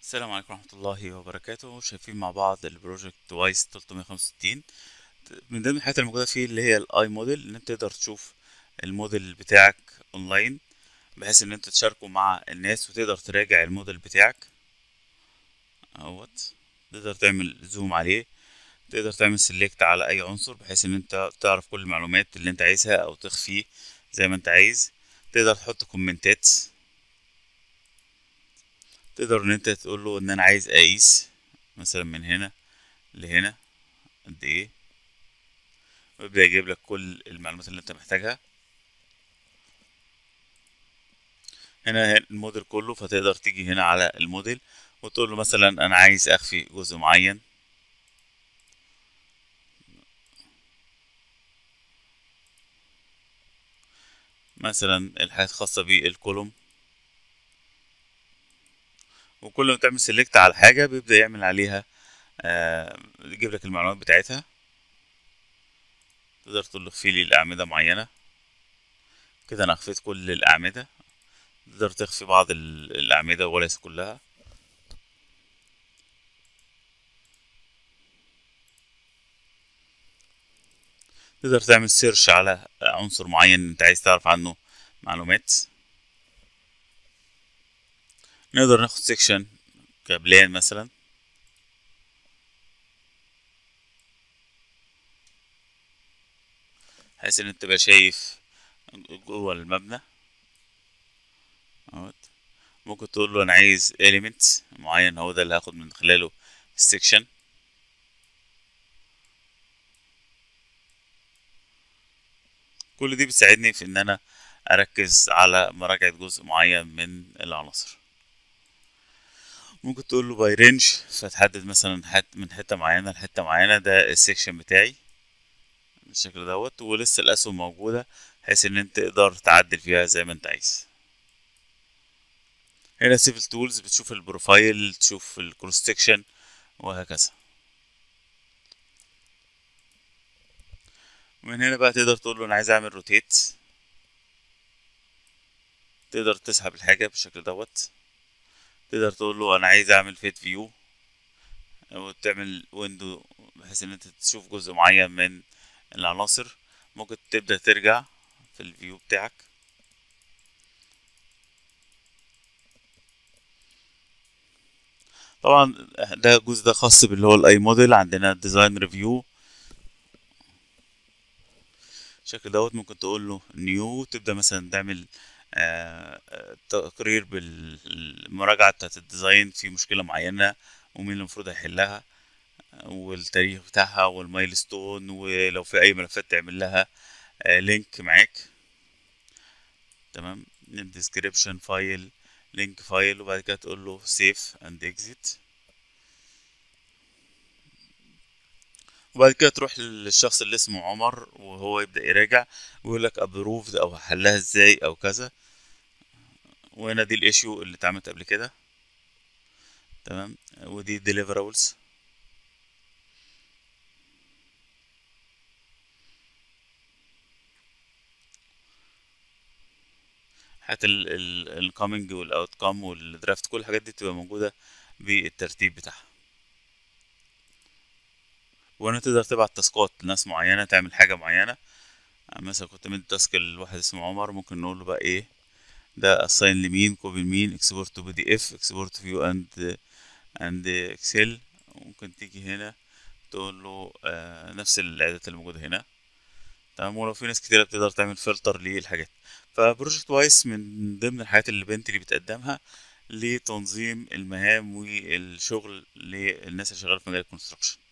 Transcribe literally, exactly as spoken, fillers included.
السلام عليكم ورحمة الله وبركاته. شايفين مع بعض البروجكت وايز تلتمية وخمسة وستين. من ضمن الحاجات الموجودة فيه اللي هي الاي موديل، ان انت تقدر تشوف الموديل بتاعك اونلاين، بحيث ان انت تشاركه مع الناس وتقدر تراجع الموديل بتاعك اهوت. تقدر تعمل زوم عليه، تقدر تعمل سيلكت على اي عنصر بحيث ان انت تعرف كل المعلومات اللي انت عايزها او تخفيه زي ما انت عايز. تقدر تحط كومنتات، تقدر ان انت تقول له ان انا عايز اقيس مثلا من هنا لهنا قد ايه، ويبدأ يجيب لك كل المعلومات اللي انت محتاجها. هنا هنا الموديل كله، فتقدر تيجي هنا على الموديل وتقول له مثلا انا عايز اخفي جزء معين، مثلا الحاجات الخاصة بالكولوم. وكل ما تعمل سيلكت على حاجة بيبدأ يعمل عليها آه يجيب لك المعلومات بتاعتها. تقدر تقول له اخفي لي الأعمدة معينة. كده انا اخفيت كل الأعمدة. تقدر تخفي بعض ال- الأعمدة وليس كلها. تقدر تعمل سيرش على عنصر معين انت عايز تعرف عنه معلومات. نقدر ناخد سيكشن كبلان مثلا، بحيث ان انت تبقى شايف جوه المبنى اهوت. ممكن تقول له انا عايز element معين، هو ده اللي هاخد من خلاله السكشن. كل دي بتساعدني في ان انا اركز على مراجعة جزء معين من العناصر. ممكن تقول له باي رينج، فتحدد مثلا حت من حتة معينة لحتة معينة، ده السكشن بتاعي بالشكل دوت. ولسه الاسهم موجودة بحيث ان انت تقدر تعدل فيها زي ما انت عايز. هنا سيفل تولز، بتشوف البروفايل، تشوف الكروس سكشن وهكذا. من هنا بقى تقدر تقول له انا عايز اعمل روتيت. تقدر تسحب الحاجة بالشكل دوت. تقدر تقول له انا عايز اعمل فيت فيو، وتعمل ويندو بحيث ان انت تشوف جزء معين من العناصر. ممكن تبدأ ترجع في الفيو بتاعك. طبعا ده الجزء ده خاص باللي هو الاي موديل. عندنا ديزاين ريفيو الشكل دوت. ممكن تقول له نيو، تبدأ مثلا تعمل آه، آه، تقرير بالمراجعة بتاعت الديزاين في مشكلة معينة ومين اللي المفروض هيحلها، والتاريخ بتاعها والمايلستون، ولو في اي ملفات تعمل لها آه، لينك معاك. تمام. الديسكريبشن فايل، لينك فايل، وبعد كده تقول له سيف اند اكزيت. وبعد كده تروح للشخص اللي اسمه عمر وهو يبدأ يراجع ويقول لك ابروفد او حلها ازاي او كذا. وهنا دي الايشيو اللي اتعملت قبل كده. تمام. ودي deliverables. حتى الكومينج والاوتكم والدرافت، كل الحاجات دي تبقى موجودة بالترتيب بتاعها. وهنا تقدر تبعت تاسكات لناس معينة تعمل حاجة معينة. مثلا كنت مدي تاسك لواحد اسمه عمر، ممكن نقول له بقى ايه ده، اساين لمين، كوبي لمين، اكسبورت تو بي دي اف، اكسبورت فيو اند اند اكسل. ممكن تيجي هنا تقول له آه نفس الاعدادات اللي موجودة هنا. تمام. ولو في ناس كتيرة بتقدر تعمل فلتر للحاجات. فبروجكت وايس من ضمن الحاجات اللي بنتلي بتقدمها لتنظيم المهام والشغل للناس اللي شغالة في مجال الكونستراكشن.